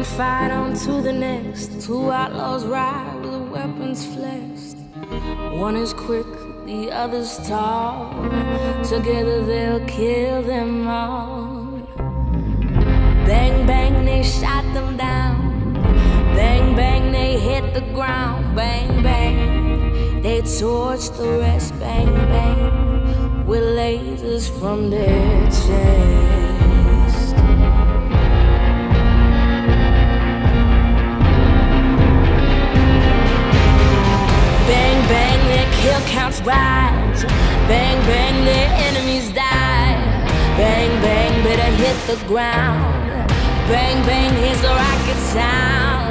fight on to the next. Two outlaws ride with their weapons flexed. One is quick, the other's tall. Together they'll kill them all. Bang, bang, they shot them down. Bang, bang, they hit the ground. Bang, bang, they torched the rest. Bang, bang, with lasers from their chest. Bang, bang, their kill counts rise. Bang, bang, their enemies die. Bang, bang, better hit the ground. Bang, bang, here's the rocket sound.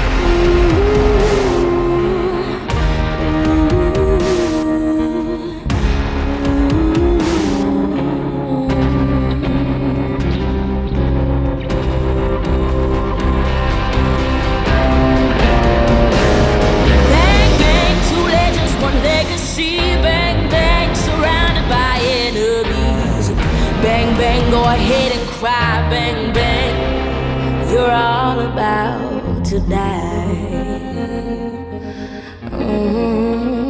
Bang, bang, two legends, one legacy. Bang, bang, surrounded by enemies. Bang, bang, go ahead and cry. Bang, bang, you're all about to die.